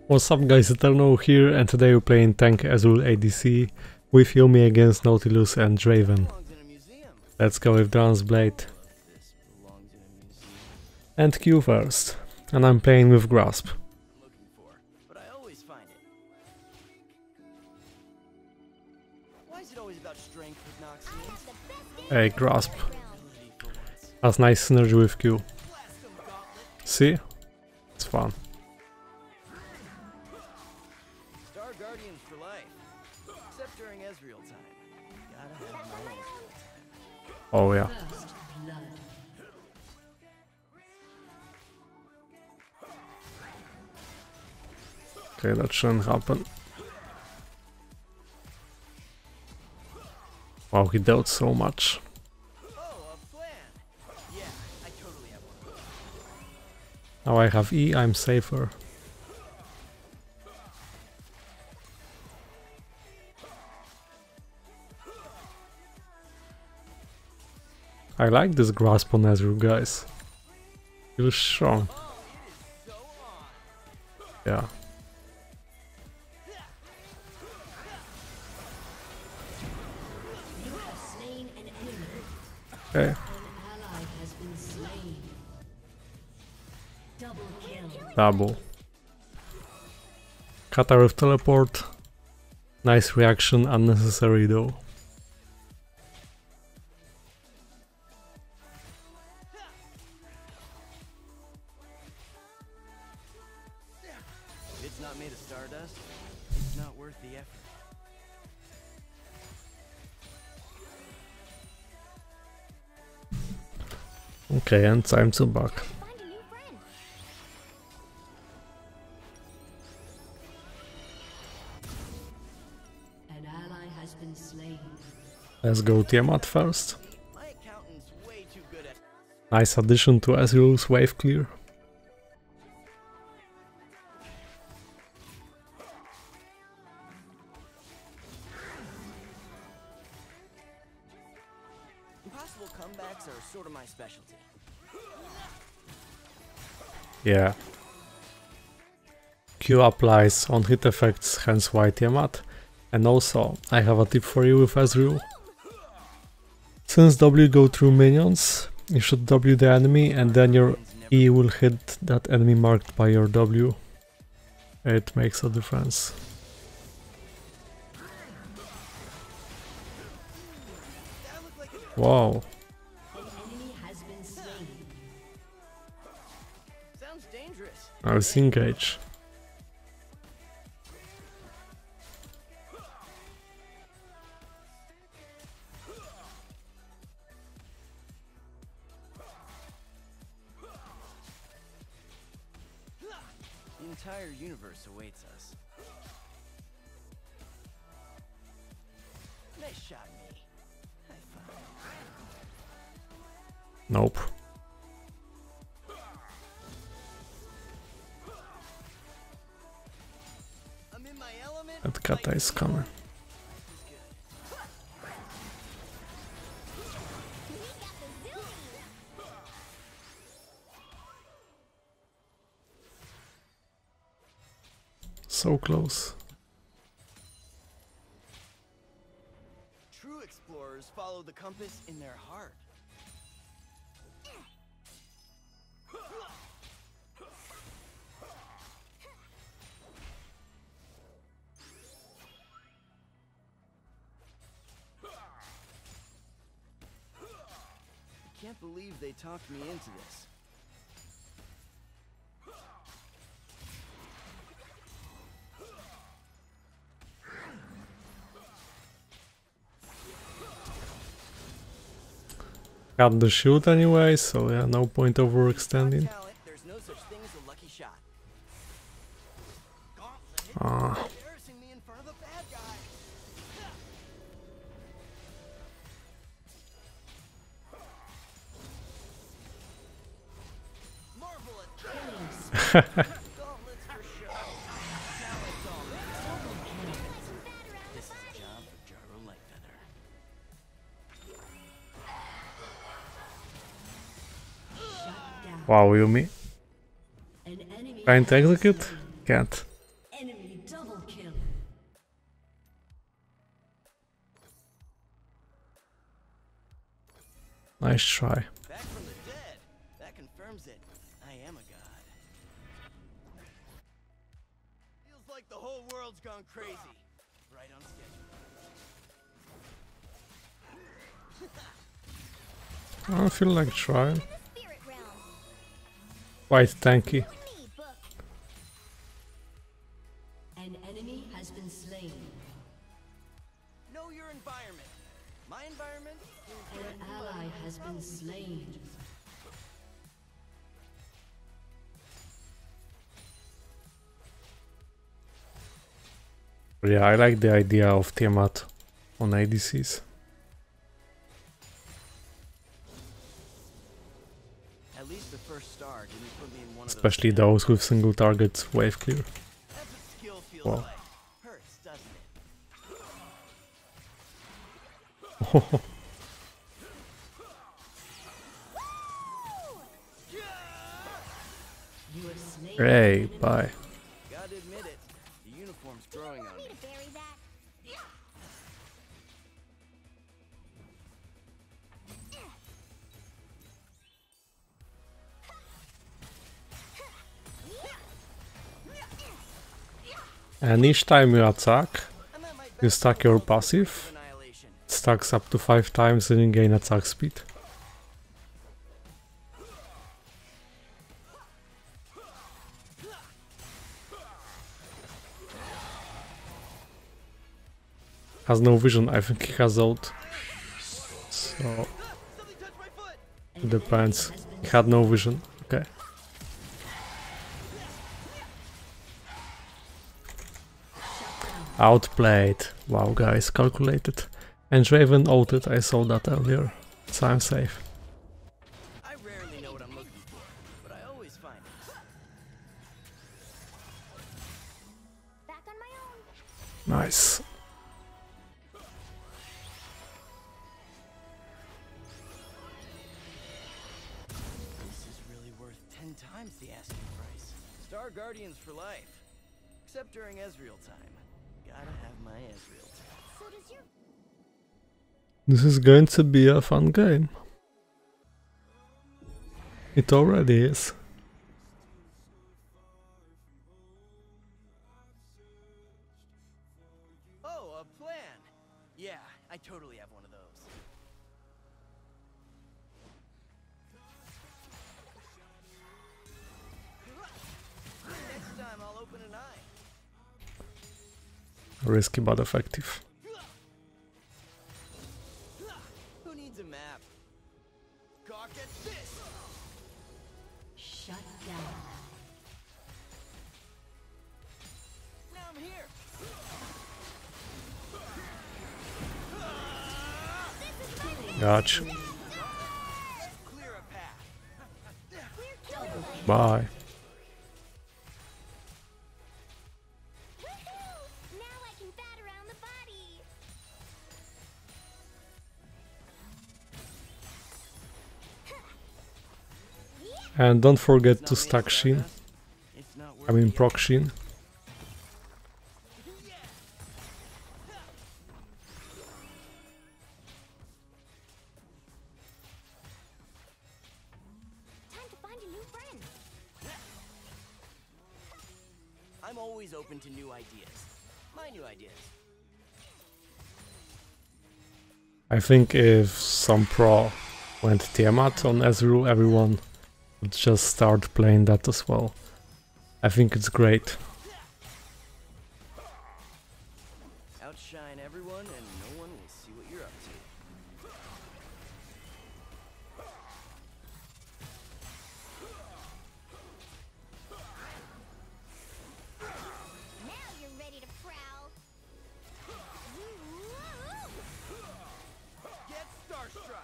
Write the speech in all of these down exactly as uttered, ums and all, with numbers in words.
What's up guys, Eternal here, and today we're playing tank Ezreal A D C with Yumi against Nautilus and Draven. Let's go with Dragon's Blade. And Q first. And I'm playing with Grasp. Hey, Grasp. Has nice synergy with Q. See? It's fun. During Ezreal time. Gotta have my own time. Oh yeah. Okay, that shouldn't happen. Wow, he dealt so much. Oh, a plan. Yeah, I totally have one. Now I have E, I'm safer. I like this Grasp on Ezreal, guys. Feels strong. Yeah. Okay. Double. Katarina with teleport. Nice reaction, unnecessary though. If it's not made of stardust, it's not worth the effort. Okay, and time to back. An ally has been slain. Let's go Tiamat first. My accountant's way too good at. Nice addition to Ezreal's wave clear. Impossible comebacks are sort of my specialty. Yeah. Q applies on hit effects, hence why Tiamat. And also, I have a tip for you with Ezreal. Since W go through minions, you should W the enemy and then your E will hit that enemy marked by your W. It makes a difference. Wow. An enemy has been slain. Sounds dangerous. Now let's engage. The entire universe awaits us. Nice shot, me. High five. Nope. I'm in my element. That kata is coming. So close. True explorers follow the compass in their heart. I can't believe they talked me into this. Got the shield anyway, so yeah, no point overextending. Talent, there's no such thing as a lucky shot. Ah. Embarrassing me in front of a bad guy. Marvel at gauntlets for show. Now it's all this is a job for Jarro Lightfeather. Wow, Yumi. An enemy Trying to execute? Can't. Nice try. Back from the dead. That confirms it. I am a god. Feels like the whole world's gone crazy. Right on schedule. I don't feel like trying. Quite tanky. An enemy has been slain. Know your environment. My environment is An ally has been slain. Yeah, I like the idea of Tiamat on A D Cs. At least the first star didn't put me in one of Especially those. those with single target wave clear. That's what skill feels Wow. like. Hurts, doesn't it? You have slain. Hey, bye. Gotta admit it. The uniform's growing on me. And each time you attack, I'm at my you best stack your passive. annihilation. Stacks up to five times and you gain attack speed. Has no vision, I think he has ult. So Something touched my foot. it depends. He had no vision. Okay. Outplayed. Wow guys, calculated. And Draven ulted, I saw that earlier. So I'm safe. I rarely know what I'm looking for, but I always find it. Back on my own. Nice. This is really worth ten times the asking price. Star Guardians for life. Except during Ezreal time. Gotta have my Ezreal time. So does your This is going to be a fun game. It already is. Oh, a plan. Yeah, I totally have one of those. Next time I'll open an eye. Risky but effective. Who needs a map? Gawk at this! Shut down. Now I'm here! Gotcha. Clear a path. Bye. now I can bat around the body. And don't forget to Not me, stack Shin. Stardust. It's not I mean worth the proc Shin. Time to find a new friend. I'm always open to new ideas. My new ideas. I think if some pro went Tiamat on Ezreal, everyone would just start playing that as well. I think it's great. Outshine everyone and no one will see what you're up to. Now you're ready to prowl. Get starstruck!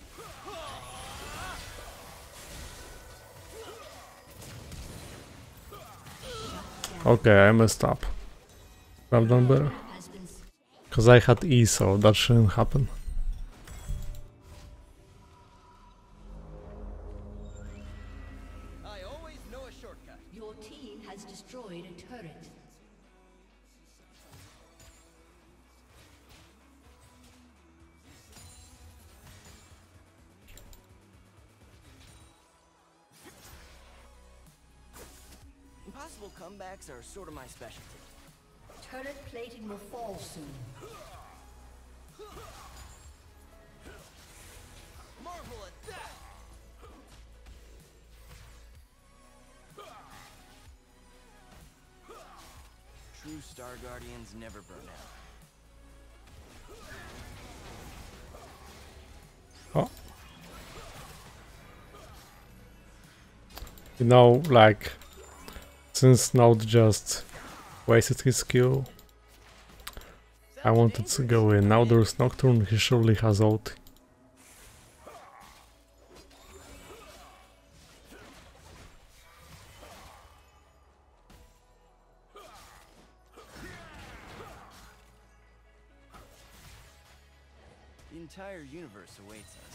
Okay, I messed up. I've done better. Has been s- Because I had E, so that shouldn't happen. I always know a shortcut. Your team has destroyed a turret. Emotional comebacks are sort of my specialty. Turret plating will fall soon. Marvel at that! True Star Guardians never burn out. Oh. You know, like, since Node just wasted his skill, I wanted to go in. Now there's Nocturne, he surely has ult. The entire universe awaits us.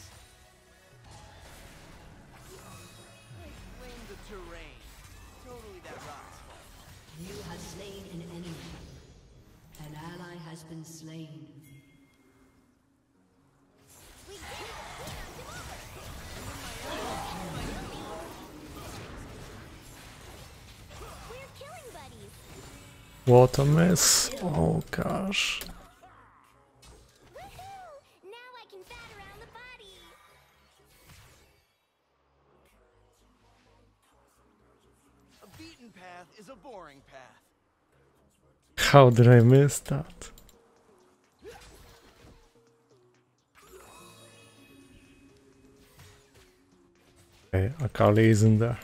I blame the terrain. Totally that rock's fault. You have slain an enemy. An ally has been slain. We did it! We knocked him over! We're killing buddies! What a mess. Oh gosh. Woohoo! Now I can bat around the body! A beaten path is a boring path. How did I miss that? Okay, Akali isn't there.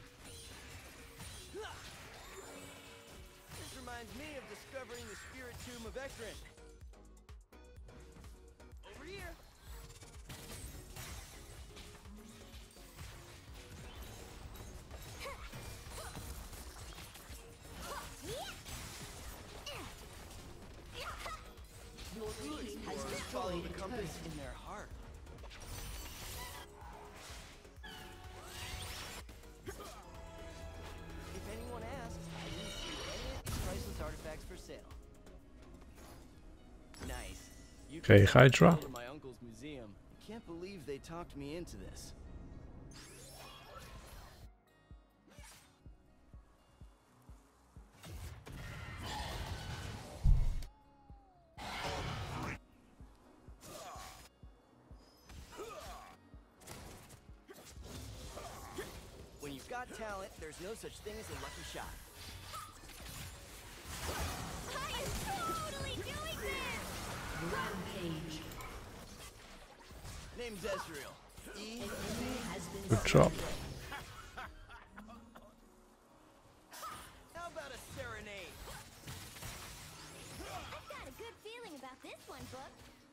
This reminds me of discovering the spirit tomb of Adrian. Over here. Your team has Follow destroyed the a compass turret. in their heart. If anyone asks, I didn't see any of these priceless artifacts for sale. Nice. You Okay, can Hydra. go to my uncle's museum. I can't believe they talked me into this. When you've got talent, there's no such thing as a lucky shot. I am totally doing this! Rampage. Name's Ezreal. E Enemy has been Good job. How about a serenade? I've got a good feeling about this one, Book.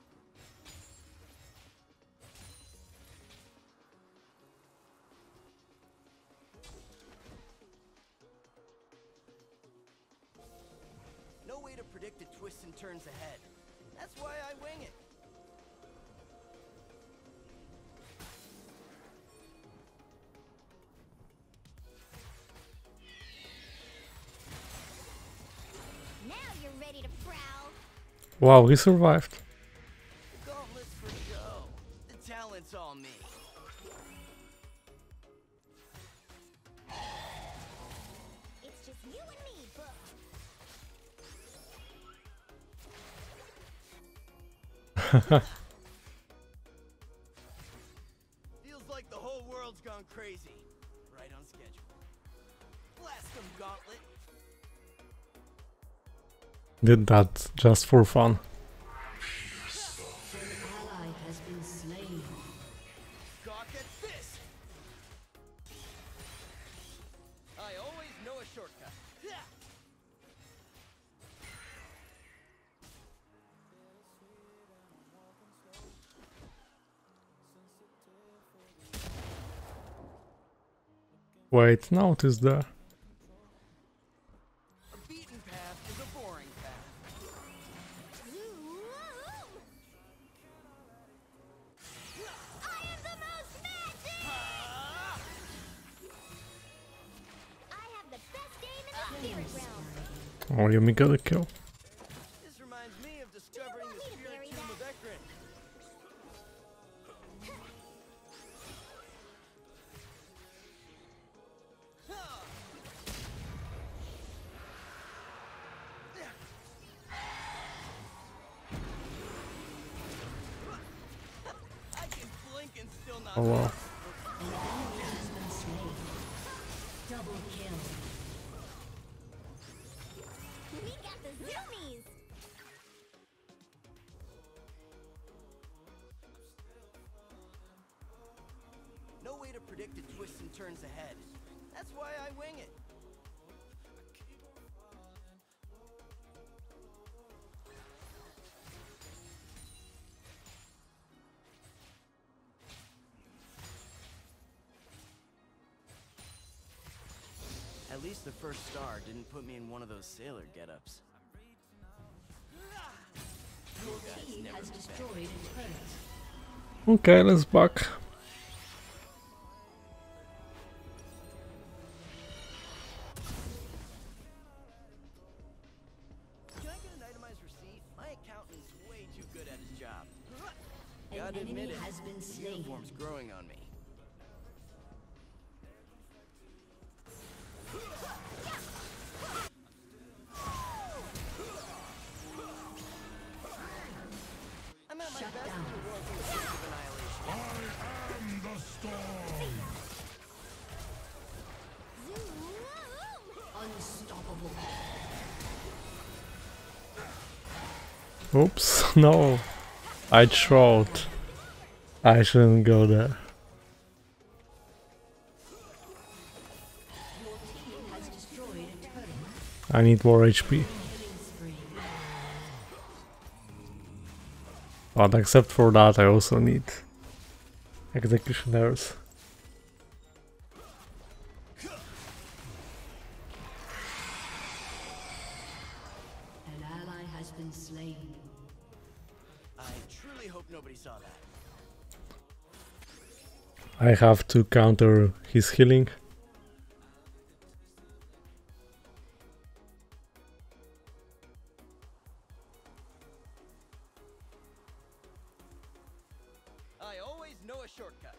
No way to predict the twists and turns ahead. That's why I wing it. Now you're ready to prowl. Wow, he survived. Gauntlets for show. The talent's all me. It's just you and me, Book. Feels like the whole world's gone crazy. Right on schedule. Blast them, Gauntlet. Did that just for fun. An ally has been slain. Gawk at this. I always know a shortcut. Yeah. Wait, notice there. A beaten path is a boring path. Zoom! I am the most magic! Ah! I have the best game in the spirit realm. Oh, Yumi got a kill. This reminds me of discovering want the me to spirit bury tomb that? of Ekron. Oh wow. Double kill. We got the zoomies! No way to predict the twists and turns ahead. That's why I wing it. At least the first star didn't put me in one of those sailor get-ups. Your team has destroyed a turret. Okay, let's back. Can I get an itemized receipt? My accountant's way too good at his job. An Gotta admit enemy it, has been the slain. uniform's growing on me. I'm at my Shut best down. when you're working with of annihilation. Zoom! Unstoppable. Oops, no. I trolled. I shouldn't go there. Your team has destroyed a turret. I need more H P. Killing spree. But except for that, I also need executioners. An ally has been slain. I truly hope nobody saw that. I have to counter his healing. I always know a shortcut.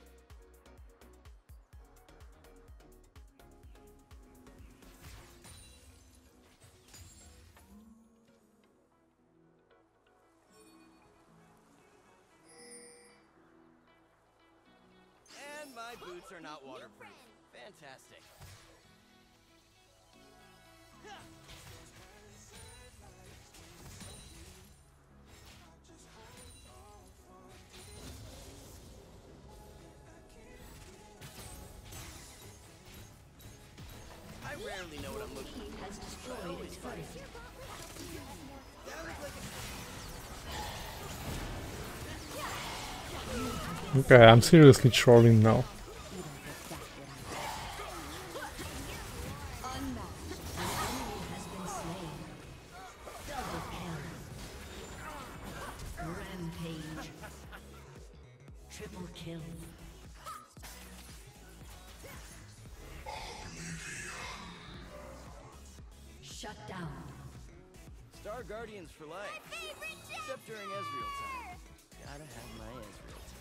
And my boots are not waterproof. Fantastic. I rarely know what I'm looking Team has destroyed a turret. Okay, I'm seriously trolling now. Has been slain. Double kill. Rampage. Triple kill. Shut down. Star Guardians for life. Except during Ezreal time. Gotta have my Ezreal time.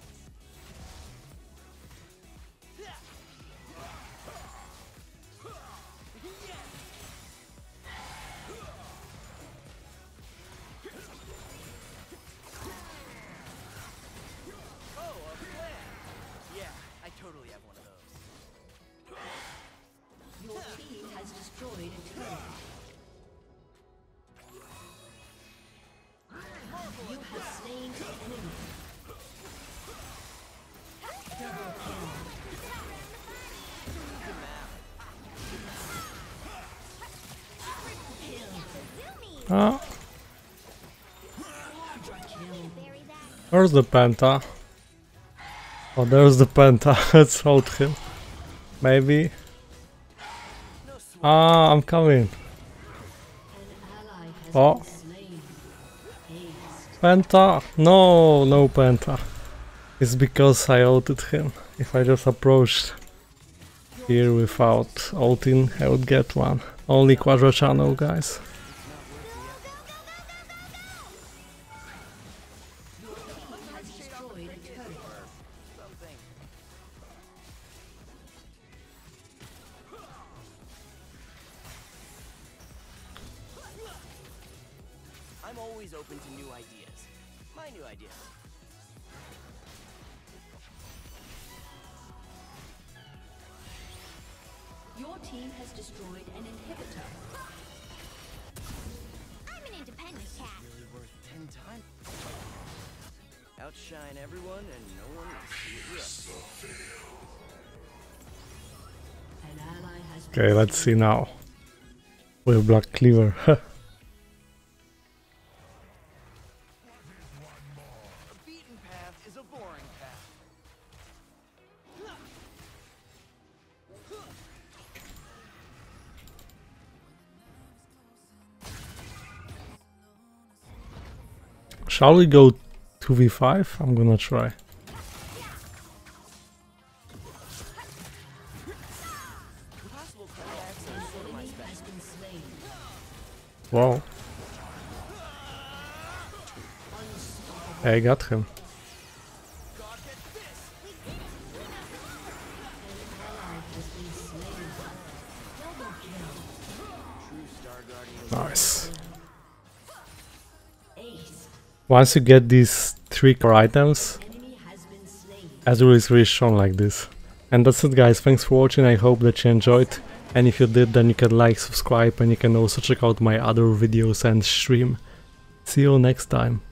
Oh, a plan. Yeah, I totally have one of those. Your team has destroyed a turret. You have slain an enemy. Double kill. Ah, Quadra kill. Bury that. where's the penta? Oh, there's the penta. Let's hold him. Maybe. No sweat. Ah, I'm coming. An ally has Oh. been slain. Haste. Penta? No, no penta. It's because I ulted him. If I just approached here without ulting, I would get one. Only Quadra channel, guys. Has destroyed a turret. Something. I'm always open to new ideas. My new ideas. Your team has destroyed an inhibitor. I'm an independent cat. Really worth ten times. Outshine everyone and no one will see it yet. An ally has been Okay, let's see now. With Black Cleaver. A beaten path is a boring path. Shall we go two v five? I'm gonna try. Possible comebacks and sort of my special. has been slain. Wow. I got him. God, get this! Ally has been slain. Double kill. True Star Guardian. Nice. Ace. Once you get these three core items, Enemy has been slain. Ezreal is really strong like this. And that's it guys, thanks for watching, I hope that you enjoyed. And if you did, then you can like, subscribe, and you can also check out my other videos and stream. See you next time.